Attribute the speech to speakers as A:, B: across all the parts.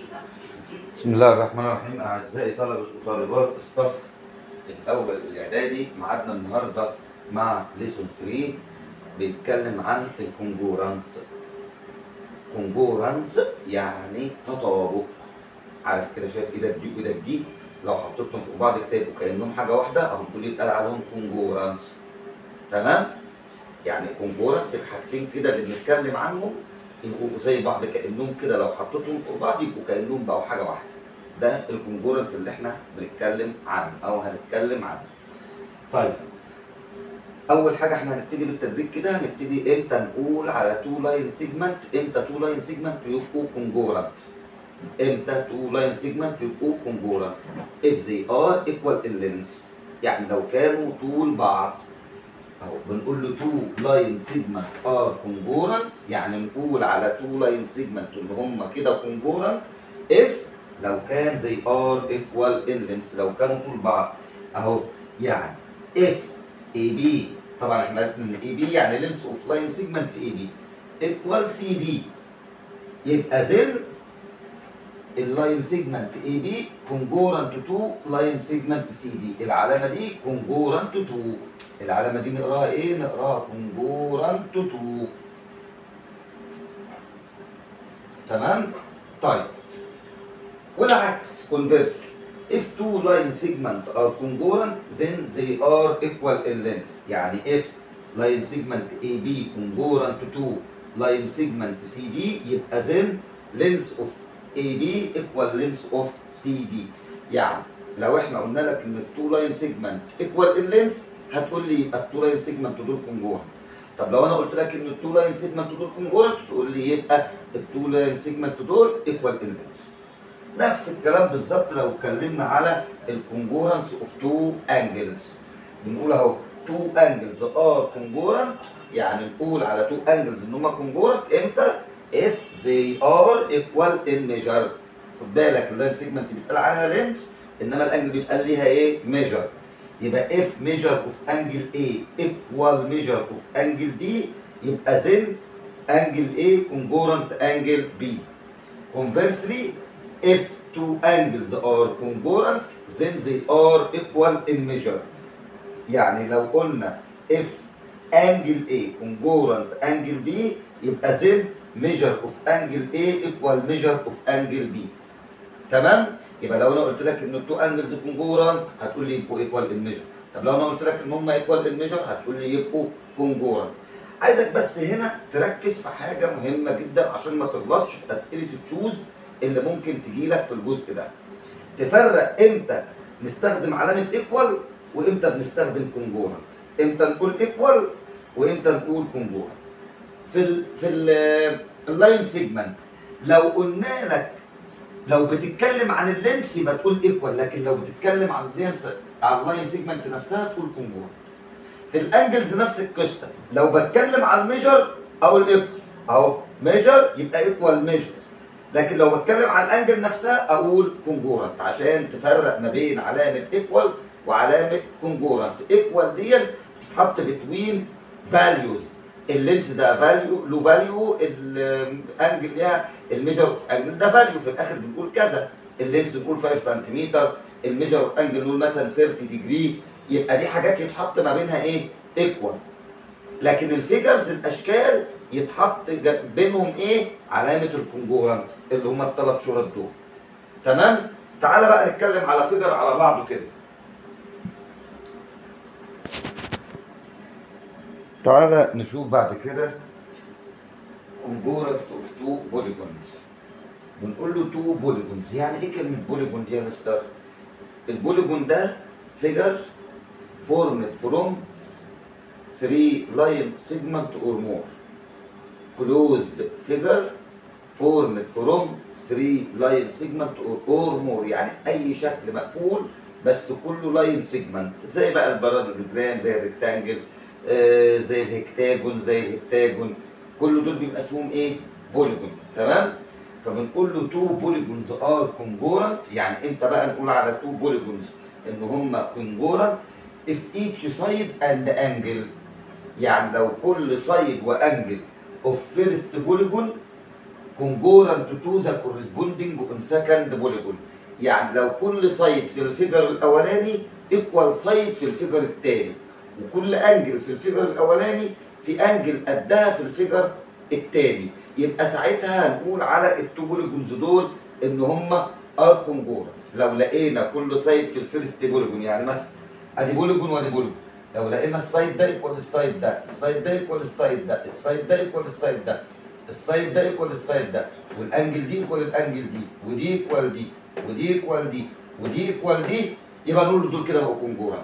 A: بسم الله الرحمن الرحيم. أعزائي طلبة وطالبات الصف الأول الإعدادي، معادنا النهاردة مع ليسون 3 بيتكلم عن الكونجورانس. كونجورانس يعني تطابق. عارف كده، شايف ايدك دي وايدك دي لو حطيتهم فوق بعض كده يبقوا كأنهم حاجة واحدة، أو دول يتقال عليهم كونجورانس. تمام؟ يعني كونجورانس الحاجتين كده اللي بنتكلم عنهم يبقوا زي بعض، كأنهم كده لو حطيتهم فوق بعض يبقوا كأنهم بقوا حاجة واحدة. ده الكونجورنس اللي احنا بنتكلم عنه او هنتكلم عنه. طيب، اول حاجه احنا هنبتدي بالتدريج كده. هنبتدي امتى نقول على تو لاين سيجمنت، امتى تو لاين سيجمنت يبقوا كونجورنت، امتى تو لاين سيجمنت يبقوا كونجورنت. if they are equal in length، يعني لو كانوا طول بعض. اهو بنقول له تو لاين سيجمنت ار كونجورنت، يعني نقول على تو لاين سيجمنت اللي هم كده كونجورنت if لو كان زي ار ايكوال ان لينس، لو كانوا طول بعض. اهو يعني اف اي بي، طبعا احنا عرفنا ان اي بي يعني لينس اوف لاين سيجمنت اي بي ايكوال سي دي، يبقى ذن اللاين سيجمنت اي بي كونجورنت تو لاين سيجمنت سي دي. العلامه دي كونجورنت تو، العلامه دي نقراها ايه؟ نقراها كونجورنت تو. تمام؟ طيب، والعكس conversely if two line segments are congruent then they are equal in length. يعني if line segment AB congruent to line segment CD يبقى then length of AB equal length of CD. يعني لو احنا قلنا لك ان التو لاين سيجمنت equal in length هتقول لي يبقى التو لاين سيجمنت دول congruent. طب لو انا قلت لك ان التو لاين سيجمنت دول congruent تقول لي يبقى التو لاين سيجمنت دول equal in length. نفس الكلام بالظبط لو اتكلمنا على الكونجورنس اوف تو انجلز. بنقول اهو تو انجلز ار كونجورنت، يعني نقول على تو انجلز ان هم كونجورنت امتى؟ if they are equal in measure. خد بالك اللاين سيجمنت بيتقال عليها لينس، انما الانجل بيتقال ليها ايه؟ ميجر. يبقى if measure of angle A equal measure of angle B يبقى then angle A congruent angle B. Conversely, if two angles are congruent then they are equal in measure. يعني لو قلنا if angle A congruent angle B يبقى then measure of angle A equal measure of angle B. تمام؟ يبقى لو انا قلت لك ان التو انجلز congruent هتقول لي يبقوا equal in measure. طب لو انا قلت لك ان هم equal in measure هتقول لي يبقوا congruent. عايزك بس هنا تركز في حاجه مهمه جدا عشان ما تغلطش في اسئله التشوز اللي ممكن تجي لك في الجزء ده. تفرق امتى نستخدم علامه ايكوال وامتى بنستخدم كونجورنت، امتى نقول ايكوال وامتى نقول كونجورنت. في اللاين سيجمنت لو قلنا لك لو بتتكلم عن اللينس يبقى تقول ايكوال، لكن لو بتتكلم عن اللينس على اللاين سيجمنت نفسها تقول كونجورنت. في الانجلز نفس القصه، لو بتكلم عن الميجر اقول ايكوال، اهو ميجر يبقى ايكوال ميجر، لكن لو بتكلم عن الانجل نفسها اقول كونجورنت عشان تفرق ما بين علامه ايكوال وعلامه كونجورنت. ايكوال دي بتتحط بتوين فاليوز، اللينس ده فاليو له فاليو، الانجل ليها الميجر اوف انجل ده فاليو، في الاخر بنقول كذا. اللينس نقول 5 سنتيمتر، الميجر اوف انجل نقول مثلا 30 ديجري، يبقى دي حاجات يتحط ما بينها ايه؟ ايكوال. لكن الفيجرز الاشكال يتحط بينهم ايه؟ علامه الكونجورنت اللي هم الثلاث شرط دول. تمام؟ تعالى بقى نتكلم على فيجر على بعضه كده. تعالى نشوف بعد كده كونجورنت اوف تو بوليجونز. بنقول له تو بوليجونز، يعني ايه كلمه بوليجون دي يا مستر؟ البوليجون ده فيجر formed from 3 line segment or more. closed figure formed from 3 line segment or more، يعني اي شكل مقفول بس كله لاين سيجمنت، زي بقى البارالوجرام، زي الريكتانجل، زي الهكتاجون، زي الهكتاجون، كل دول بيبقى اسمهم ايه؟ بوليجون. تمام؟ فبنقول له تو بوليجونز ار كونجورنت. يعني امتى بقى نقول على تو بوليجونز ان هم كونجورنت؟ if each side and angle، يعني لو كل سايد وانجل of first polygon congruent to the corresponding on second polygon. يعني لو كل سايد في الفيجر الاولاني ايكوال سايد في الفيجر الثاني، وكل انجل في الفيجر الاولاني في انجل قدها في الفيجر الثاني، يبقى ساعتها هنقول على التو بوليجونز دول ان هم ار كونجورنت. لو لقينا كل سايد في الفيرست بوليجون، يعني مثلا ادي بوليجون وادي بوليجون، لو لقينا السايد ده ايكوال السايد ده، السايد ده ايكوال السايد ده، السايد ده ايكوال السايد ده، السايد ده ايكوال السايد ده، والانجل دي ايكوال الانجل دي، ودي ايكوال دي، ودي ايكوال دي، ودي ايكوال دي، يبقى نقول دول كده بقوا كونجورنت.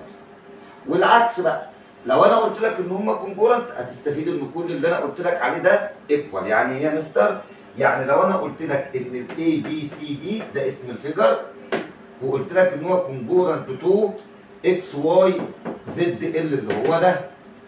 A: والعكس بقى، لو انا قلت لك ان هم كونجورنت هتستفيد ان كل اللي انا قلت لك عليه ده ايكوال. يعني ايه يا مستر؟ يعني لو انا قلت لك ان الاي بي سي دي ده اسم الفيجر، وقلت لك ان هو كونجورنت تو اكس واي زد ال اللي هو ده،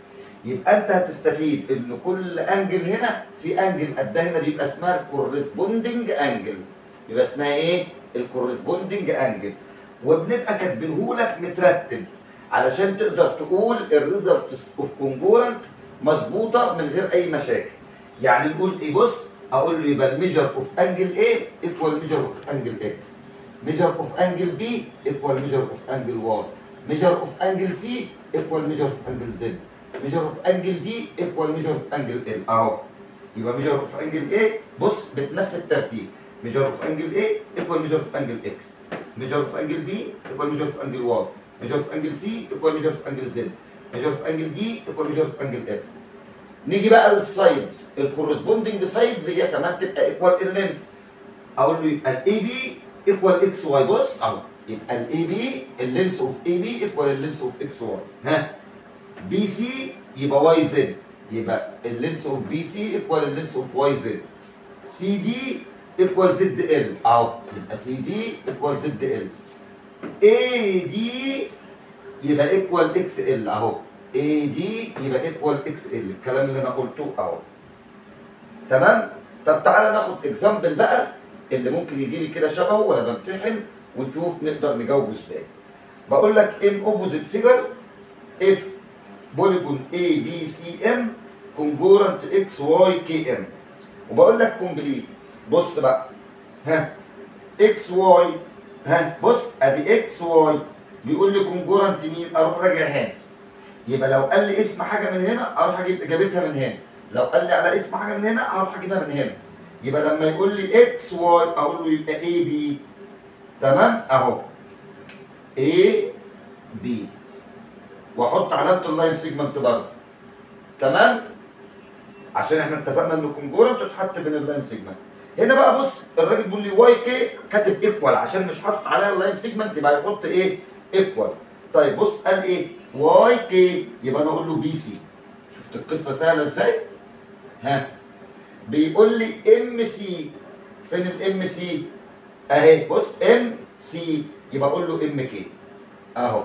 A: يبقى انت هتستفيد ان كل انجل هنا في انجل قدها هنا بيبقى اسمها الكورسبوندنج انجل. يبقى اسمها ايه؟ الكورسبوندنج انجل. وبنبقى كاتبينهولك مترتب علشان تقدر تقول الريزلت اوف كونجورنت مظبوطه من غير اي مشاكل. يعني نقول ايه؟ بص، اقول له يبقى الميجر اوف انجل ايه ايكوال ميجر اوف انجل اكس، ميجر اوف انجل بي ايكوال ميجر اوف انجل واي، ميجر اوف انجل سي ايكوال ميجر اوف انجل زد، ميجر اوف انجل دي ايكوال ميجر اوف انجل ال. اهو يبقى ميجر اوف انجل ايه، بص بنفس الترتيب، ميجر اوف انجل ايه ايكوال ميجر اوف انجل اكس، ميجر اوف انجل بي ايكوال ميجر اوف انجل واي، ميجر اوف انجل سي ايكوال ميجر اوف انجل زد، ميجر اوف انجل دي ايكوال ميجر اوف انجل ال. نيجي بقى للسايدز، الكورسبوندنج سايدز هي كمان تبقى ايكوال اللينس. اقول له يبقى الاي بي ايكوال اكس واي، بص اهو، يبقى الاي بي اللينس اوف اي بي ايكوال اللينس اوف اكس واي. ها، بي سي يبقى واي زد، يبقى اللينس اوف بي سي ايكوال اللينس اوف واي زد. سي دي ايكوال زد ال، اهو يبقى سي دي ايكوال زد ال. اي دي يبقى ايكوال اكس ال، اهو اي دي يبقى ايكوال اكس ال، الكلام اللي انا قلته اهو. تمام؟ طب تعالى ناخد اكزامبل بقى اللي ممكن يجي لي كده شبهه وانا بمتحن، ونشوف نقدر نجاوبه ازاي. بقول لك ان اوبوزيت فيجر اف بوليجون اي بي سي ام كونجورنت اكس واي كي ام، وبقول لك كومبليت. بص بقى، ها اكس واي، ها بص ادي اكس واي، بيقول لي كونجورنت مين؟ اروح راجع هنا، يبقى لو قال لي اسم حاجه من هنا اروح اجيب اجابتها من هنا، لو قال لي على اسم حاجه من هنا اروح اجيبها من هنا. يبقى لما يقول لي اكس واي اقول له يبقى اي بي. تمام؟ اهو اي بي، واحط علامه اللاين سيجمنت برضه. تمام؟ عشان احنا اتفقنا ان الكونجورنت تتحط بين اللاين سيجمنت. هنا بقى بص، الراجل بيقول لي واي كي كاتب ايكوال، عشان مش حاطط عليها اللاين سيجمنت يبقى يحط ايه؟ ايكوال. طيب بص قال ايه؟ واي كي، يبقى انا اقول له بي سي. شفت القصه سهله ازاي؟ ها، بيقول لي ام سي، فين الام سي؟ اهي بص ام سي، يبقى اقول له ام كي اهو.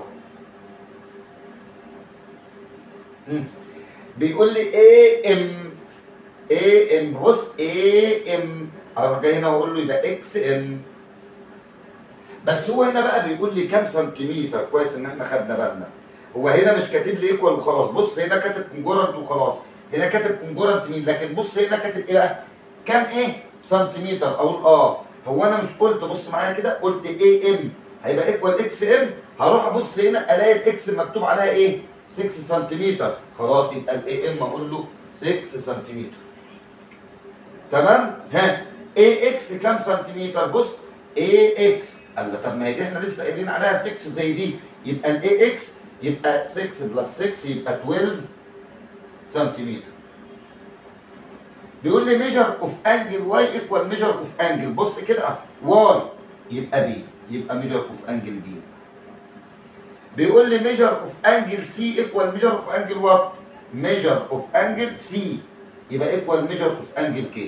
A: بيقول لي اي ام، اي ام، بص اي ام، اروح جاي هنا واقول له يبقى اكس ام. بس هو هنا بقى بيقول لي كام سنتيمتر، كويس ان احنا خدنا بالنا. هو هنا مش كاتب لي ايكوال وخلاص، بص هنا كاتب كونجورنت وخلاص، هنا كاتب كونجورنت مين، لكن بص هنا كاتب ايه بقى؟ كام ايه؟ سنتيمتر. اقول هو انا مش قلت، بص معايا كده، قلت اي ام هيبقى ايكوال اكس ام، هروح ابص هنا الاقي الاكس مكتوب عليها ايه؟ 6 سنتيمتر، خلاص يبقى الاي ام اقول له 6 سنتيمتر. تمام؟ ها، اي اكس كام سنتيمتر؟ بص اي اكس، قال طب ما هي دي احنا لسه قايلين عليها 6 زي دي، يبقى الاي اكس يبقى 6 بلس 6 يبقى 12 سنتيمتر. بيقول لي ميجر اوف انجل واي ايكوال ميجر اوف انجل، بص كده واي يبقى بي، يبقى ميجر اوف انجل بي. بيقول لي ميجر اوف انجل سي ايكوال ميجر اوف انجل وات؟ ميجر اوف انجل سي يبقى ايكوال ميجر اوف انجل كي.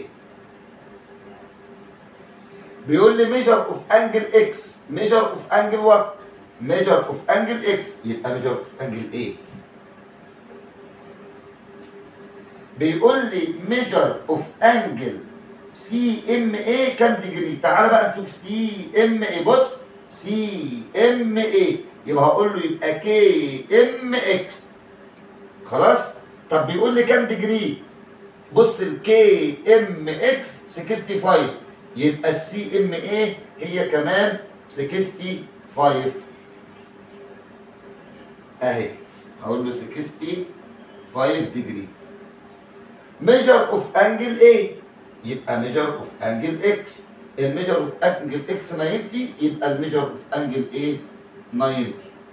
A: بيقول لي ميجر اوف انجل اكس، ميجر اوف انجل وات؟ ميجر اوف انجل اكس يبقى ميجر اوف انجل ايه. بيقول لي ميجر اوف انجل سي ام اي كام ديجري؟ تعالى بقى نشوف سي ام اي، بص سي ام اي يبقى هقول له يبقى كي ام اكس. خلاص؟ طب بيقول لي كام ديجري؟ بص الكي ام اكس 65 يبقى السي ام اي هي كمان 65 اهي. هقول له 65 ديجري. ميجر اوف انجل ايه يبقى ميجر اوف انجل اكس. الميجر اوف انجل اكس 90 يبقى الميجر اوف انجل ايه 90.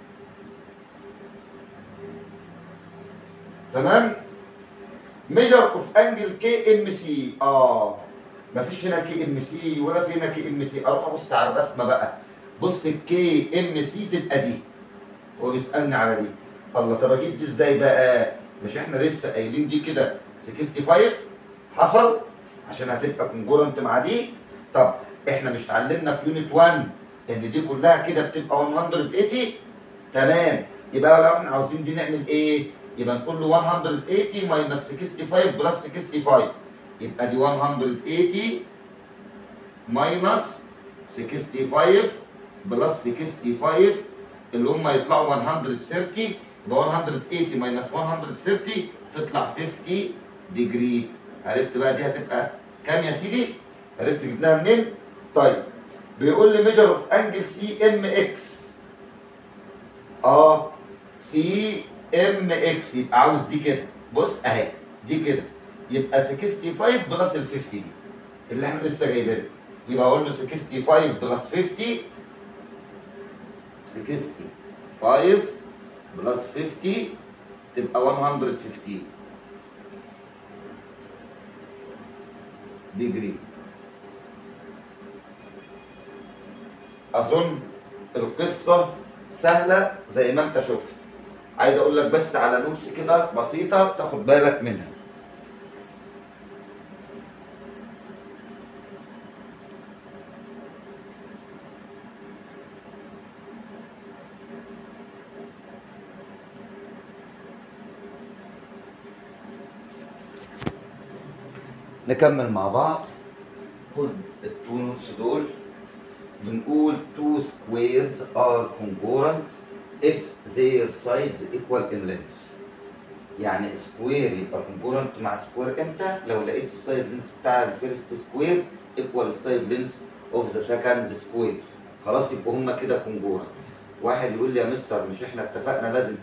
A: تمام. ميجر اوف انجل كي ام سي. مفيش هنا كي ام سي ولا في هنا كي ام سي. اروح ابص على الرسمه بقى. بص الكي ام سي تبقى دي. هو بيسالني على دي. الله، طب اجيب دي ازاي بقى؟ مش احنا لسه قايلين دي كده 65 حصل عشان هتبقى كونجورنت مع دي. طب احنا مش اتعلمنا في يونت 1 ان دي كلها كده بتبقى 180؟ تمام. يبقى لو احنا عاوزين دي نعمل ايه؟ يبقى نقول له 180 ماينس 65 بلس 65. يبقى دي 180 ماينس 65 بلس 65 اللي هم يطلعوا 130. يبقى 180 ماينس 130 تطلع 50 ديجري. عرفت بقى دي هتبقى كام يا سيدي؟ عرفت جبناها منين؟ طيب بيقول لي ميجر اوف انجل سي ام اكس. سي ام اكس يبقى عاوز دي كده. بص اهي دي كده يبقى 65 بلس ال 50 اللي احنا لسه جايبينها. يبقى اقول له 65 بلس 50. 65 بلس 50 تبقى 150 ديجري. اظن القصه سهله زي ما انت شفت. عايز اقول لك بس على نوتس كده بسيطه تاخد بالك منها. نكمل مع بعض. خد التو نوتس دول. بنقول two squares are congruent if their sides equal in length. يعني سكوير يبقى congruent مع سكوير امتى؟ لو لقيت السايد لينس بتاع الفيرست سكوير equal السايد لينس اوف ذا سكند سكوير. خلاص يبقوا هما كده congruent. واحد يقول لي يا مستر مش احنا اتفقنا لازم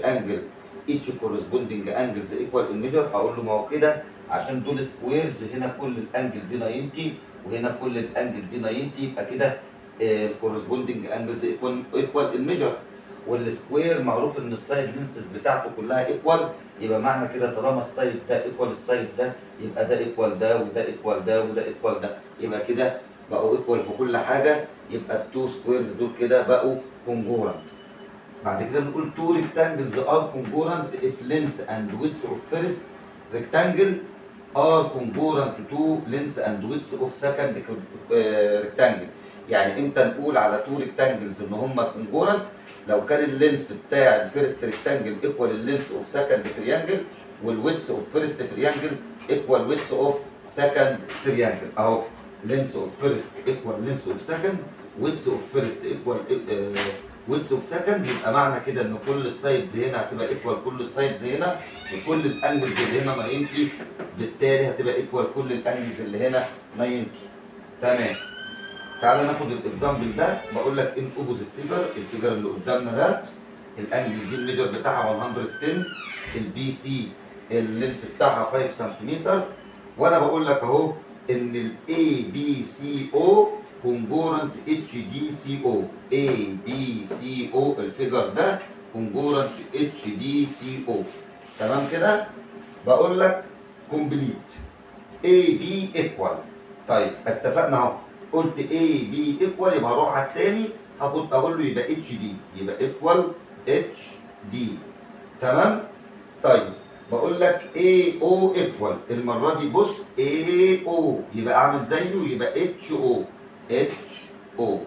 A: each corresponding angles equal in measure؟ اقول له ما هو كده عشان دول سكويرز. هنا كل الانجل دي 90 وهنا كل الانجل دي 90 يبقى كده corresponding angles equal in measure. والسكوير معروف ان السايد لينسز بتاعته كلها ايكوال. يبقى معنى كده طالما السايد ده ايكوال السايد ده يبقى ده ايكوال ده وده ايكوال ده وده ايكوال ده. يبقى كده بقوا ايكوال في كل حاجه. يبقى التو سكويرز دول كده بقوا كونجورنت. بعد كده نقول two rectangles are congruent if length and width of first rectangle are congruent to length and width of second rectangle. يعني امتى نقول على two rectangles ان هم congruent؟ لو كان اللينس بتاع الفيرست ريكتانجل ايكوال اللينس اوف سكند تريانجل والويدث اوف فيرست تريانجل ايكوال ويدث اوف سكند تريانجل. اهو لينس اوف فيرست ايكوال لينس اوف سكند ويدث اوف فيرست ايكوال ويدث اوف سكند. يبقى معنى كده ان كل السايدز هنا هتبقى ايكوال كل السايدز هنا وكل الانجلز اللي هنا 90. بالتالي هتبقى ايكوال كل الانجلز اللي هنا 90. تمام. تعالى ناخد الاكزامبل ده. بقول لك ان اوبوزيت فيجر. الفيجر اللي قدامنا ده الانجل دي الميجر بتاعها 110. البي سي اللينس بتاعها 5 سنتيمتر. وانا بقول لك اهو ان الاي بي سي او كونجورنت اتش دي سي او. اي بي سي او الفيجر ده كونجورنت اتش دي سي او. تمام كده. بقول لك كومبليت اي بي ايكوال. طيب اتفقنا اهو. قلت اي بي ايكوال يبقى هروح على الثاني اقول له يبقى اتش دي يبقى ايكوال اتش دي. تمام. طيب بقول لك اي او ايكوال. المره دي بص اي او يبقى اعمل زيه يبقى اتش او. اتش او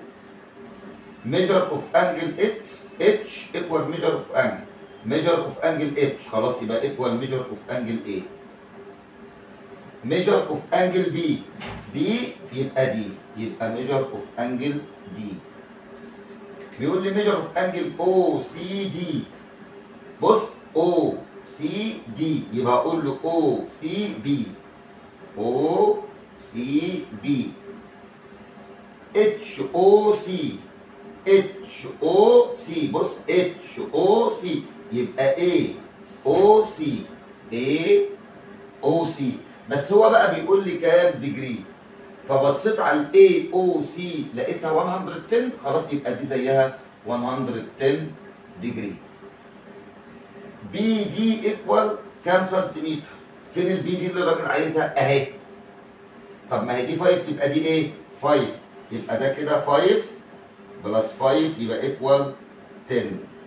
A: ميجر اوف انجل اتش ايكوال ميجر اوف انجل. ميجر اوف انجل اتش خلاص يبقى ايكوال ميجر اوف انجل ايه. measure of angle B. B يبقى D يبقى measure of angle D. بيقول لي measure of angle OCD. بص OCD سي دي، يبقى اقول له او سي بي، او سي بي، اتش او سي، اتش او سي، بص اتش او سي، يبقى اي او سي، اي او سي. بس هو بقى بيقول لي كام ديجري، فبصيت على الاي او سي لقيتها 110، خلاص يبقى دي زيها 110 ديجري. بي دي ايكوال كام سنتيمتر؟ فين البي دي اللي الراجل عايزها؟ اهي. طب ما هي دي 5 تبقى دي ايه؟ 5، يبقى ده كده 5 بلس 5 يبقى ايكوال 10.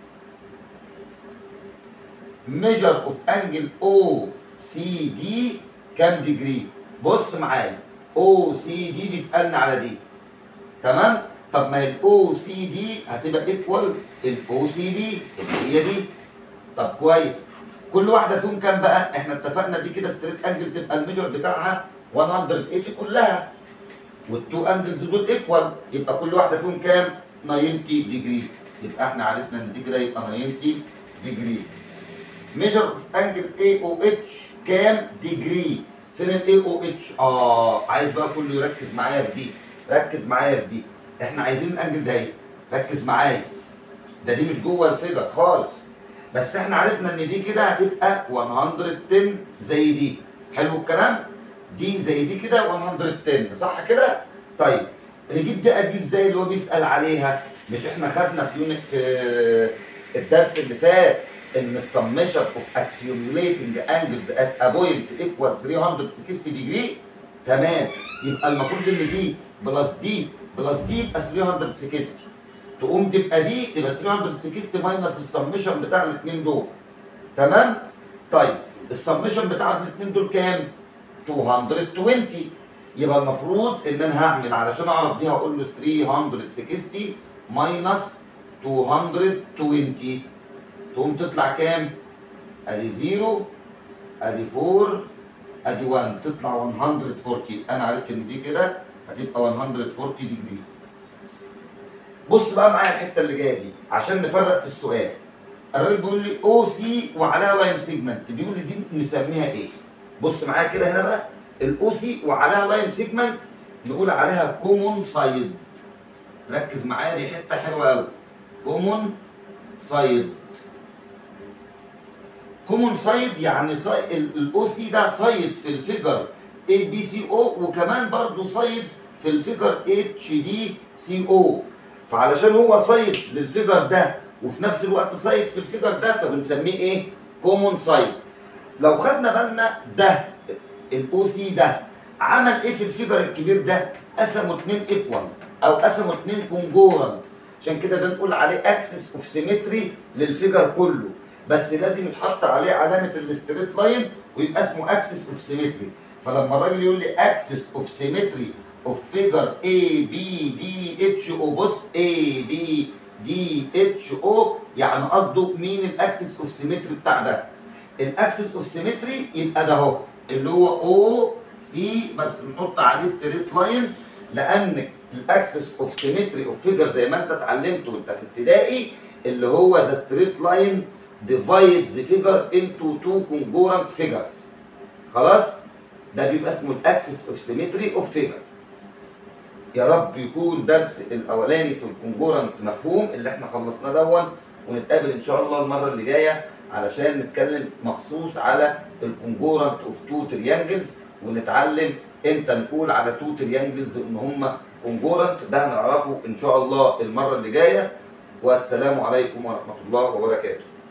A: ميجر اوف انجل او سي دي كام ديجري؟ بص معايا، او سي دي بيسالني على دي، تمام؟ طب ما هي الاو سي دي هتبقى ايكوال الاو سي دي اللي هي دي. طب كويس، كل واحده فيهم كام بقى؟ احنا اتفقنا دي كده ستريت انجل تبقى الميجر بتاعها 180 كلها، والتو انجلز دول ايكوال، يبقى كل واحده فيهم كام؟ 90 ديجري. يبقى احنا عرفنا ان دي كده يبقى 90 ديجري. ميجر انجل اي او اتش كام ديجري؟ فين الاي او اتش؟ عايز بقى كله يركز معايا في دي، ركز معايا في دي. احنا عايزين الانجل ده، ركز معايا، ده دي مش جوه الفيجر خالص، بس احنا عرفنا ان دي كده هتبقى 110 زي دي. حلو الكلام؟ دي زي دي كده 110 صح كده؟ طيب نجيب دقه دي ازاي اللي هو بيسال عليها؟ مش احنا خدنا في يونت الدرس اللي فات ان السمشن اوف اكسيوميليتنج انجلز ات ا بوينت ايكوال 360 ديجري؟ تمام، يبقى المفروض ان دي بلس دي بلس دي يبقى 360، تقوم تبقى دي تبقى 360 ماينس السمشن بتاع الاثنين دول. تمام؟ طيب السمشن بتاع الاثنين دول كام؟ 220. يبقى المفروض ان انا هعمل علشان اعرف دي هقول له 360 ماينس 220، تقوم تطلع كام؟ ادي 0 ادي 4 ادي 1 تطلع 140. انا عرفت ان دي كده هتبقى 140 ديجري. بص بقى معايا الحته اللي جايه دي عشان نفرق في السؤال. الراجل بيقول لي او سي وعليها لاين سيجمنت، بيقول لي دي نسميها ايه؟ بص معايا كده هنا بقى، الاو سي وعليها لاين سيجمنت نقول عليها كومون سايد. ركز معايا دي حته حلوه قوي، كومون سايد. كومون سايد يعني الاو سي ده سايد في الفيجر اي بي سي او، وكمان برضه سايد في الفيجر اتش دي سي او. فعلشان هو سايد للفيجر ده وفي نفس الوقت سايد في الفيجر ده فبنسميه ايه؟ كومون سايد. لو خدنا بالنا ده الاو سي ده عمل ايه في الفيجر الكبير ده؟ قسموا 2 ايكوال او قسموا 2 كونجورنت، عشان كده ده نقول عليه اكسس اوف سيمتري للفيجر كله، بس لازم يتحط عليه علامه الستريت لاين ويبقى اسمه اكسس اوف سيمتري. فلما الراجل يقول لي اكسس اوف سيمتري اوف فيجر اي بي دي اتش او، بص اي بي دي اتش او يعني قصده مين الاكسس اوف سيمتري بتاع ده؟ الاكسس اوف سيمتري يبقى ده اهو اللي هو او سي، بس نحط عليه ستريت لاين لان الاكسس اوف سيمتري اوف فيجر زي ما انت اتعلمت وانت في ابتدائي اللي هو ذا ستريت لاين divides the figure into two congruent figures. خلاص؟ ده بيبقى اسمه الاكسس اوف سيمتري اوف فيجر. يا رب يكون درس الاولاني في الكونجورنت مفهوم اللي احنا خلصناه دون، ونتقابل ان شاء الله المره اللي جايه علشان نتكلم مخصوص على الكونجورنت اوف تو تريانجلز، ونتعلم امتى نقول على تو تريانجلز ان هم كونجورنت. ده هنعرفه ان شاء الله المره اللي جايه. والسلام عليكم ورحمه الله وبركاته.